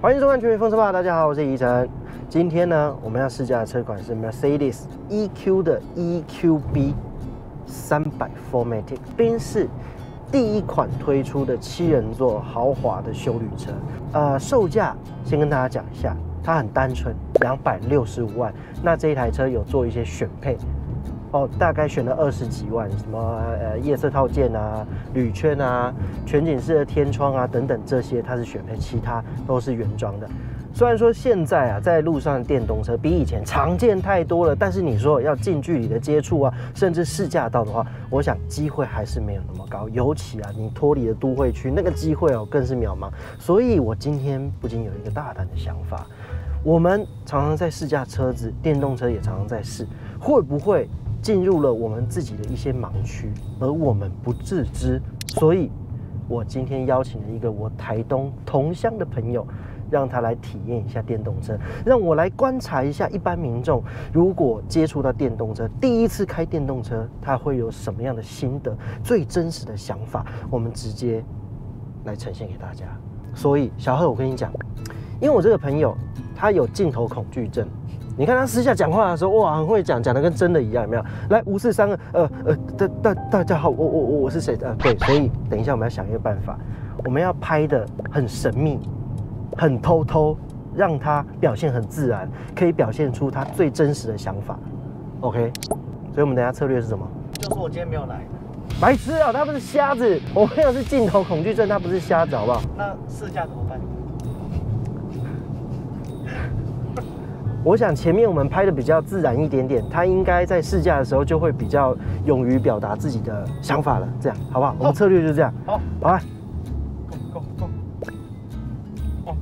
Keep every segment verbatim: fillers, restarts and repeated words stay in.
欢迎收看《全民风车吧》，大家好，我是宜晨。今天呢，我们要试驾的车款是 Mercedes E Q 的 E Q B 三百 四 matic， 宾士第一款推出的七人座豪华的休旅车。呃，售价先跟大家讲一下，它很单纯，两百六十五万。那这一台车有做一些选配。 哦，大概选了二十几万，什么呃夜色套件啊、铝圈啊、全景式的天窗啊等等，这些它是选配，其他都是原装的。虽然说现在啊，在路上的电动车比以前常见太多了，但是你说要近距离的接触啊，甚至试驾到的话，我想机会还是没有那么高。尤其啊，你脱离了都会区，那个机会哦更是渺茫。所以我今天不仅有一个大胆的想法，我们常常在试驾车子，电动车也常常在试，会不会？ 进入了我们自己的一些盲区，而我们不自知。所以，我今天邀请了一个我台东同乡的朋友，让他来体验一下电动车，让我来观察一下一般民众如果接触到电动车，第一次开电动车，他会有什么样的心得，最真实的想法，我们直接来呈现给大家。所以，小贺，我跟你讲，因为我这个朋友他有镜头恐惧症。 你看他私下讲话的时候，哇，很会讲，讲的跟真的一样，有没有？来，五四三二，呃呃，大大大家好，我我我我是谁？呃，对，所以等一下我们要想一个办法，我们要拍的很神秘，很偷偷，让他表现很自然，可以表现出他最真实的想法。OK， 所以我们等一下策略是什么？ 就说我今天没有来。 白痴啊，他不是瞎子，我朋友是镜头恐惧症，他不是瞎子，好不好？ 那试驾怎么办？ 我想前面我们拍的比较自然一点点，他应该在试驾的时候就会比较勇于表达自己的想法了，这样好不好？我们策略就是这样。好，好啊。 Go go go。哦。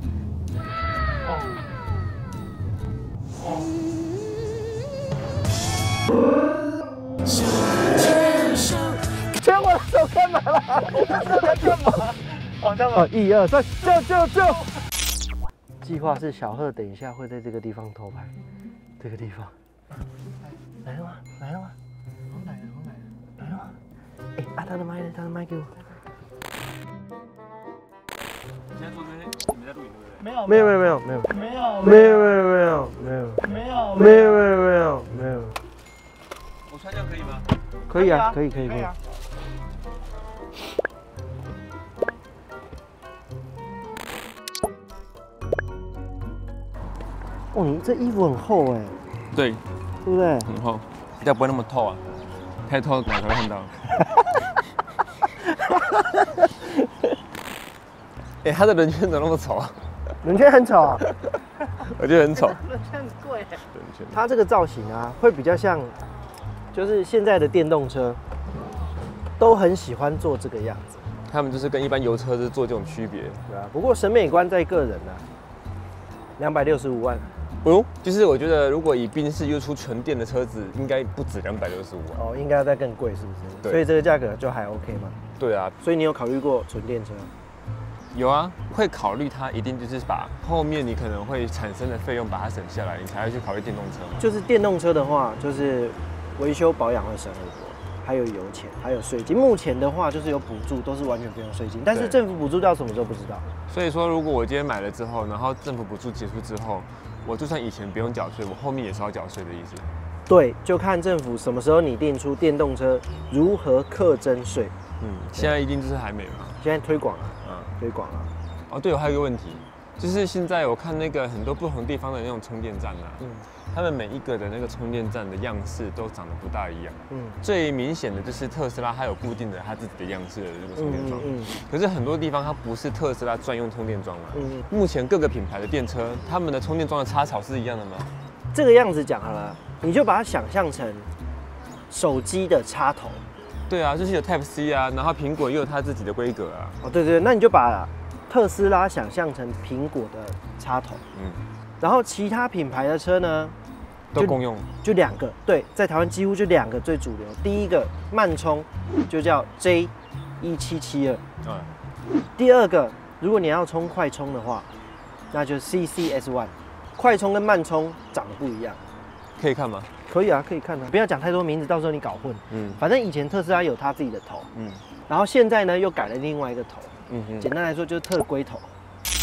哦。 牵我的手干嘛啦？ 在干嘛？哦，这样吗？ 一二三，救救救！ 计划是小贺等一下会在这个地方偷拍，这个地方来了吗？来了吗？ 好来了，好来了， 来了吗？哎，啊，他的麦呢？他的麦给我。 你现在做这些，你们在录影对不对？ 没有， 没有，没有，没有，没有， 没有， 没有，没有，没有，没有， 没有， 没有，没有，没有，没有。 我穿这样可以吗？ 可以啊，可以，可以，可以。 哦，你这衣服很厚哎， 对， 对不对？ 很厚，比较不会那么透啊，太透哪才会看到。哎、欸，他的轮圈怎么那么丑啊？ 轮圈很丑啊， 我觉得很丑。 轮圈很贵。 轮圈， 它这个造型啊，会比较像，就是现在的电动车都很喜欢做这个样子。 他们就是跟一般油车是做这种区别， 对啊。不过审美观在个人啊，两百六十五万。 哦，就是我觉得如果以宾士又出纯电的车子，应该不止两百六十五万。 哦，应该要再更贵，是不是？ 对。 所以这个价格就还 OK 嘛。 对啊。 所以你有考虑过纯电车？ 有啊，会考虑它，一定就是把后面你可能会产生的费用把它省下来，你才会去考虑电动车嘛。 就是电动车的话，就是维修保养会省很多，还有油钱，还有税金。目前的话就是有补助，都是完全不用税金，但是政府补助到什么时候不知道。 所以说，如果我今天买了之后，然后政府补助结束之后。 我就算以前不用缴税，我后面也是要缴税的意思。 对，就看政府什么时候拟定出电动车如何课征税。 嗯，现在一定就是还没嘛。 现在推广啊， 嗯， 推广啊。 哦，对，我还有一个问题，就是现在我看那个很多不同地方的那种充电站啊，嗯，他们每一个的那个充电站的样式都长得不大一样。嗯，最明显的就是特斯拉，它有固定的它自己的样式的这个充电桩。嗯，嗯可是很多地方它不是特斯拉专用充电桩嘛。嗯，目前各个品牌的电车，他们的充电桩的插槽是一样的吗？ 这个样子讲好了，你就把它想象成手机的插头。 对啊，就是有 Type C 啊，然后苹果又有它自己的规格啊。 哦，对对，那你就把特斯拉想象成苹果的插头。嗯，然后其他品牌的车呢？ 都共用， 就两个，对，在台湾几乎就两个最主流。第一个慢充就叫 J 一七七二，嗯，第二个如果你要充快充的话，那就是 C C S 一。快充跟慢充长得不一样， 可以看吗？ 可以啊，可以看啊，不要讲太多名字，到时候你搞混。嗯，反正以前特斯拉有它自己的头，嗯，然后现在呢又改了另外一个头，嗯哼，简单来说就是特龟头。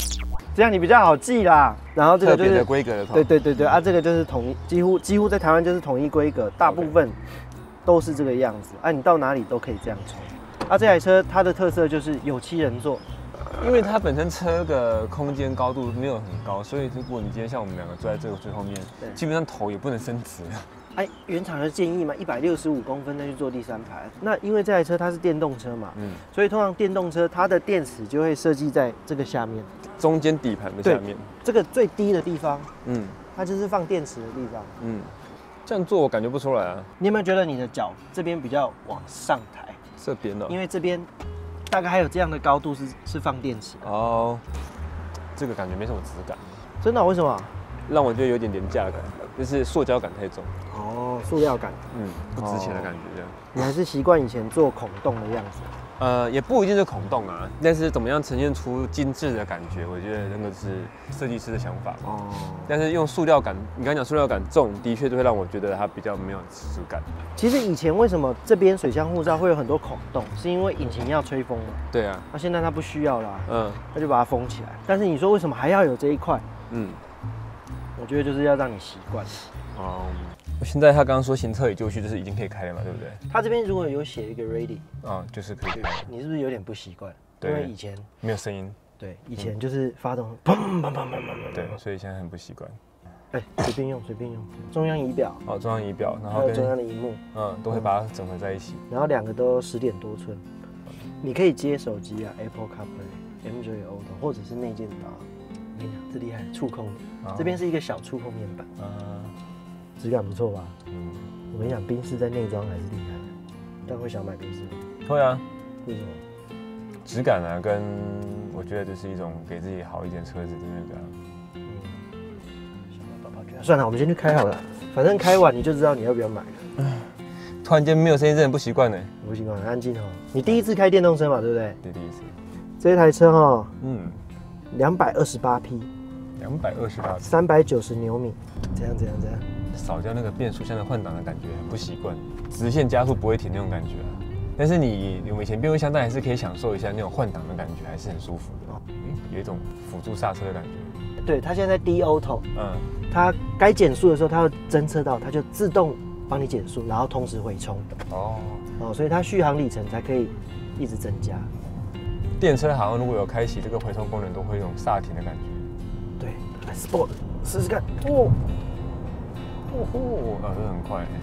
这样你比较好记啦。然后这个就是特别的规格的头。 对对对对啊，这个就是统一，几乎几乎在台湾就是统一规格，大部分都是这个样子。啊，你到哪里都可以这样冲。啊，这台车它的特色就是有七人座。 因为它本身车的空间高度没有很高，所以如果你今天像我们两个坐在这个最后面，基本上头也不能伸直。 哎，原厂的建议嘛，一百六十五公分再去坐第三排。那因为这台车它是电动车嘛，嗯，所以通常电动车它的电池就会设计在这个下面， 中间底盘的下面， 这个最低的地方， 嗯， 它就是放电池的地方， 嗯，这样做我感觉不出来啊。 你有没有觉得你的脚这边比较往上抬？ 这边呢？ 因为这边大概还有这样的高度是是放电池哦，这个感觉没什么质感。 真的、哦？为什么？ 让我觉得有点廉价感，就是塑胶感太重。 哦，塑料感， 嗯，不值钱的感觉这样。 你还是习惯以前做孔洞的样子？ 呃，也不一定是孔洞啊，但是怎么样呈现出精致的感觉，我觉得那个是设计师的想法。哦。但是用塑料感，你刚刚讲塑料感重，的确就会让我觉得它比较没有质感。 其实以前为什么这边水箱护罩会有很多孔洞，是因为引擎要吹风嘛。对啊。那现在它不需要啦，嗯，那就把它封起来。但是你说为什么还要有这一块？嗯。我觉得就是要让你习惯。哦， 现在他刚刚说行车已就绪，就是已经可以开了嘛，对不对？ 他这边如果有写一个 ready， 啊，就是可以开。 你是不是有点不习惯？因为以前没有声音。 对，以前就是发动砰砰砰砰砰砰。 对，所以现在很不习惯。 哎，随便用，随便用。中央仪表。 哦，中央仪表，然后跟中央的荧幕， 嗯，都会把它整合在一起。 然后两个都十点多寸，你可以接手机啊 ，Apple CarPlay、M J Auto， 或者是内建导航。我跟你讲，这厉害，触控。这边是一个小触控面板，啊，质感不错吧？嗯，我跟你讲，宾士在内装还是厉害的，但会想买宾士吗？ 会啊， 为什么？ 质感啊，跟我觉得这是一种给自己好一点车子的那个、啊。嗯， 小宝宝觉得算了，我们先去开好了，反正开完你就知道你要不要买了。 突然间没有声音，真的不习惯呢。 不习惯，很安静哦。你第一次开电动车嘛，对不对？ 对，第一次。 这台车哈，嗯，两百二十八匹。 两百二十八， 三百九十牛米，这样这样这样， 少掉那个变速箱的换挡的感觉，很不习惯。直线加速不会停那种感觉啊，但是你我们以前变速箱，但还是可以享受一下那种换挡的感觉，还是很舒服的。有一种辅助刹车的感觉。 对，它现在在 D Auto， 嗯，它该减速的时候，它要侦测到，它就自动帮你减速，然后同时回冲。哦哦，所以它续航里程才可以一直增加。 电车好像如果有开启这个回冲功能，都会有种刹停的感觉。 对 ，Sport 试试看，哦， 哦吼，啊，这很快，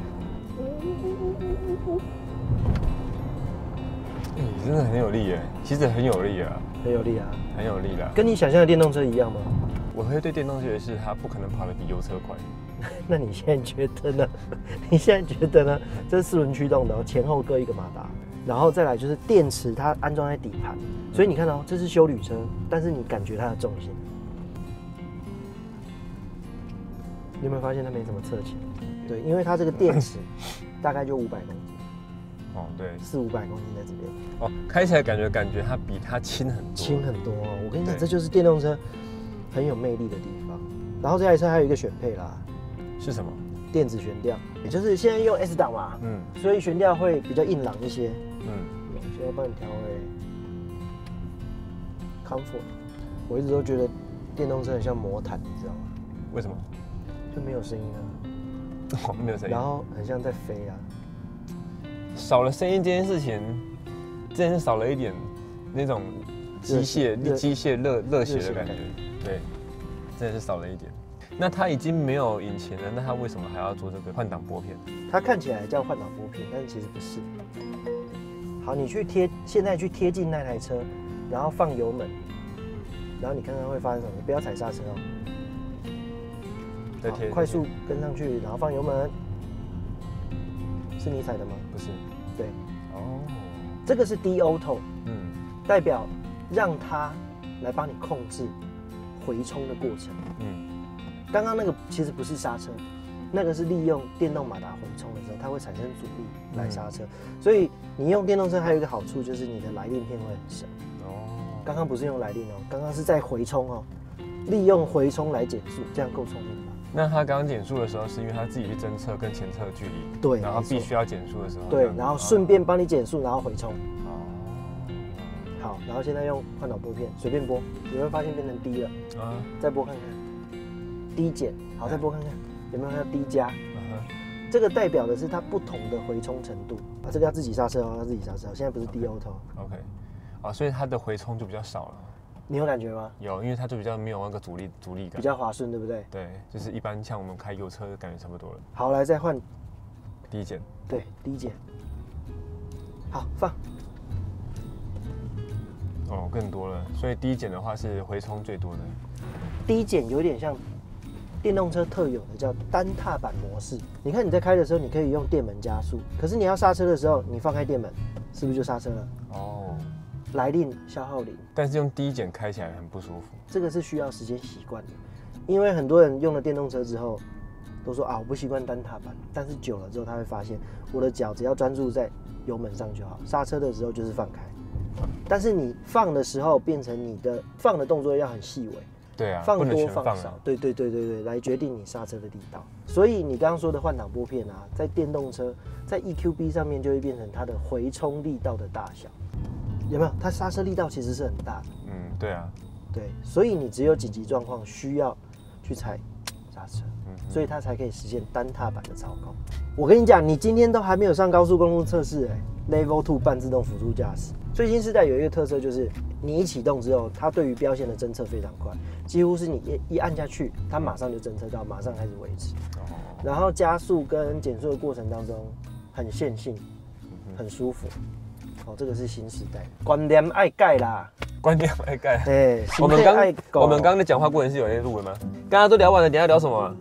哎、欸，真的很有力耶，其实很有力啊， 很有力啊， 很有力啦， 跟你想象的电动车一样吗？ 我会对电动车的是，它不可能跑得比油车快。 那你现在觉得呢？你现在觉得呢？这是四轮驱动的哦，前后各一个马达，然后再来就是电池，它安装在底盘，所以你看到、哦、这是休旅车，但是你感觉它的重心。你有没有发现它没什么侧倾？对，因为它这个电池大概就五百公斤。 哦，对， 四五百公斤在这边。 哦，开起来感觉感觉它比它轻很多。 轻很多哦！我跟你讲，这就是电动车很有魅力的地方。然后这台车还有一个选配啦， 是什么？ 电子悬吊，也就是现在用 S 档嘛，嗯，所以悬吊会比较硬朗一些。嗯，现在帮你调回 comfort。我一直都觉得电动车很像魔毯，你知道吗？ 为什么？ 就没有声音啊， 哦，没有声音， 然后很像在飞啊。 少了声音这件事情，真是少了一点那种机械、机械热热血的感觉。对，真的是少了一点。那它已经没有引擎了，那它为什么还要做这个换挡拨片？ 它看起来叫换挡拨片，但是其实不是。好，你去贴，现在去贴近那台车，然后放油门，然后你看看会发生什么？你不要踩刹车哦。 再贴， 快速跟上去，然后放油门。是你踩的吗？ 不是。 对。哦。这个是 D Auto， 嗯，代表让它来帮你控制回冲的过程。嗯。刚刚那个其实不是刹车，那个是利用电动马达回冲的时候，它会产生阻力来刹车。嗯、所以你用电动车还有一个好处就是你的来令片会很省。哦。刚刚不是用来令哦，刚刚是在回冲哦，利用回冲来减速，这样够聪明吧？ 那他刚刚减速的时候，是因为他自己去侦测跟前车的距离， 对， 然后必须要减速的时候， 对，然后顺便帮你减速，然后回冲。哦， 好，然后现在用换挡拨片随便拨，有没有发现变成低了？啊，再拨看看，低减，好，再拨看看，有没有看到低加？这个代表的是它不同的回冲程度啊，这个要自己刹车哦，要自己刹车。现在不是低 auto。OK， 啊，所以它的回冲就比较少了。 你有感觉吗？ 有，因为它就比较没有那个阻力阻力感， 比较滑顺，对不对？ 对，就是一般像我们开油车感觉差不多了。 好，来再换低减。 对，低减。好，放。 哦，更多了，所以低减的话是回冲最多的。 低减有点像电动车特有的叫单踏板模式。你看你在开的时候，你可以用电门加速，可是你要刹车的时候，你放开电门，是不是就刹车了？哦，来令消耗零。但是用低减开起来很不舒服。这个是需要时间习惯的，因为很多人用了电动车之后，都说啊我不习惯单踏板，但是久了之后他会发现，我的脚只要专注在油门上就好，刹车的时候就是放开。但是你放的时候，变成你的放的动作要很细微。对啊，放多放少，对对对对对，来决定你刹车的力道。所以你刚刚说的换挡拨片啊，在电动车在 E Q B 上面就会变成它的回冲力道的大小，有没有？它刹车力道其实是很大的。嗯，对啊，对，所以你只有紧急状况需要去踩刹车，嗯，所以它才可以实现单踏板的操控。我跟你讲，你今天都还没有上高速公路测试，哎 ，Level 二半自动辅助驾驶。最新世代有一个特色就是，你一启动之后，它对于标线的侦测非常快，几乎是你一一按下去，它马上就侦测到，马上开始维持。然后加速跟减速的过程当中很线性，很舒服。哦，这个是新时代，观念爱改啦，观念爱改。对，我们刚我们刚刚的讲话过程是有在录的吗？刚刚都聊完了，等一下聊什么？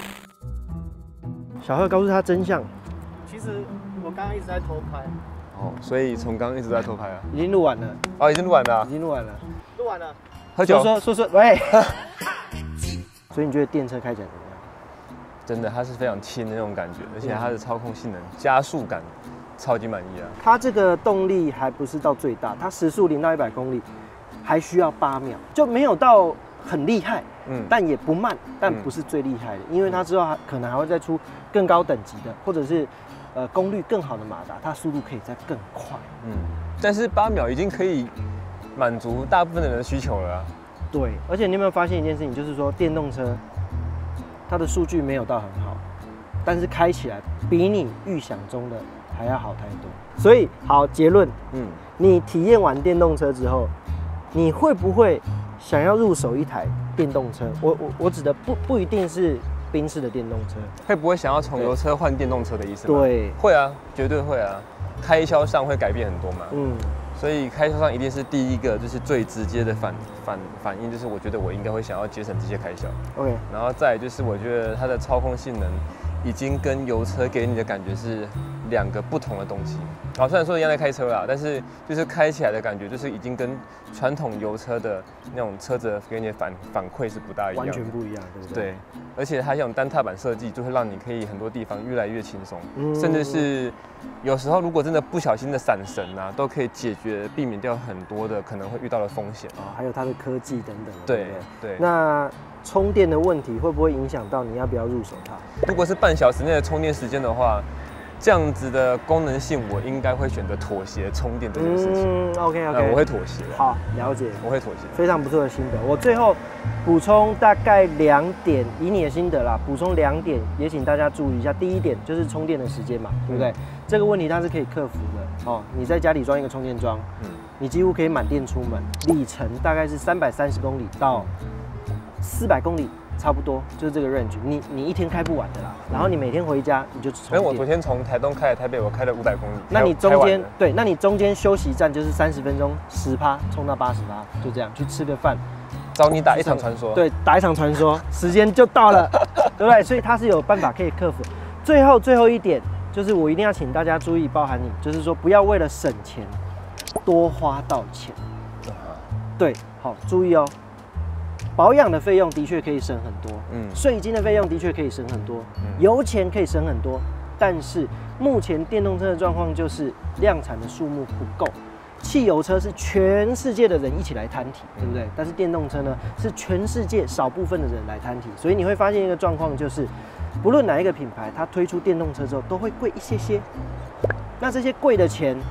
小贺告诉他真相。 其实我刚刚一直在偷拍。 哦，所以从刚刚一直在偷拍啊， 已经录完了。 哦，已经录完了， 已经录完了， 录完了。 喝酒。 说说说说，喂。所以你觉得电车开起来怎么样？ 真的，它是非常轻的那种感觉，而且它的操控性能、加速感，超级满意啊。 它这个动力还不是到最大，它时速零到一百公里还需要八秒，就没有到很厉害，嗯，但也不慢，但不是最厉害的，因为它之后可能还会再出更高等级的，或者是。呃，功率更好的马达，它速度可以再更快。嗯， 但是八秒已经可以满足大部分的人的需求了啊。 对，而且你有没有发现一件事情，就是说电动车它的数据没有到很好，但是开起来比你预想中的还要好太多。所以好结论，嗯，你体验完电动车之后，你会不会想要入手一台电动车？我我我指的不不一定是。宾士的电动车会不会想要从油车换电动车的意思吗？ 对， 会啊，绝对会啊，开销上会改变很多嘛。嗯，所以开销上一定是第一个，就是最直接的反反反应，就是我觉得我应该会想要节省这些开销。OK， 然后再来就是我觉得它的操控性能已经跟油车给你的感觉是两个不同的东西。好，虽然说一样在开车啦，但是就是开起来的感觉就是已经跟传统油车的那种车子给你的反反馈是不大一样， 完全不一样，对不对？ 对，而且它这种单踏板设计，就会让你可以很多地方越来越轻松，嗯、甚至是有时候如果真的不小心的闪神啊，都可以解决避免掉很多的可能会遇到的风险啊，还有它的科技等等。 对对, 对。那充电的问题会不会影响到你要不要入手它？ 如果是半小时内的充电时间的话。这样子的功能性，我应该会选择妥协充电这件事情。 嗯 ，OK OK，、呃、 我会妥协。 好，了解。 我会妥协。 非常不错的心得。我最后补充大概两点，以你的心得啦，补充两点，也请大家注意一下。第一点就是充电的时间嘛，对不对？嗯、这个问题它是可以克服的哦。你在家里装一个充电桩，嗯，你几乎可以满电出门，里程大概是三百三十公里到四百公里。差不多就是这个 range， 你你一天开不完的啦。然后你每天回家你就充电。 因为我昨天从台东开来台北，我开了五百公里。 那你中间对，那你中间休息站就是三十分钟，十趴充到八十趴，就这样去吃个饭， 找你打一场传说。 对，打一场传说，时间就到了，对不对？所以它是有办法可以克服。最后最后一点就是我一定要请大家注意，包含你，就是说不要为了省钱多花到钱。对，好，注意哦。保养的费用的确可以省很多，嗯，税金的费用的确可以省很多，嗯，油钱可以省很多，但是目前电动车的状况就是量产的数目不够，汽油车是全世界的人一起来摊体，对不对？但是电动车呢，是全世界少部分的人来摊体，所以你会发现一个状况就是，不论哪一个品牌，它推出电动车之后都会贵一些些，那这些贵的钱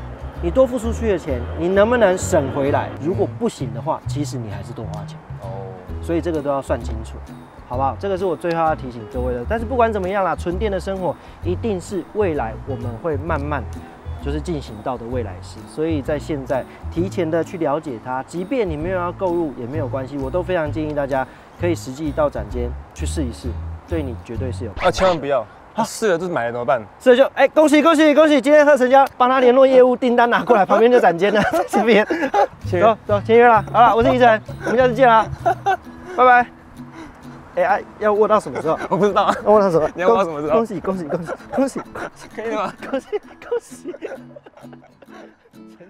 你多付出去的钱，你能不能省回来？如果不行的话，其实你还是多花钱。哦，所以这个都要算清楚，好不好？这个是我最后要提醒各位的。但是不管怎么样啦，纯电的生活一定是未来我们会慢慢就是进行到的未来式。所以在现在提前的去了解它，即便你没有要购入也没有关系，我都非常建议大家可以实际到展间去试一试，对你绝对是有。 啊，千万不要。他试了就是买了怎么办？ 所以就哎、欸，恭喜恭喜恭喜！今天贺成交，帮他联络业务，订单拿过来，旁边就展间了，在这边。走走，签约了。好了，我是宜晨，我们下次见啦，拜拜。哎、欸、啊，要握到什么时候？ 我不知道， 要握到什么？ 你要握到什么时候？ 恭喜恭喜恭喜恭喜恭喜！ 可以吗？ 恭喜恭喜！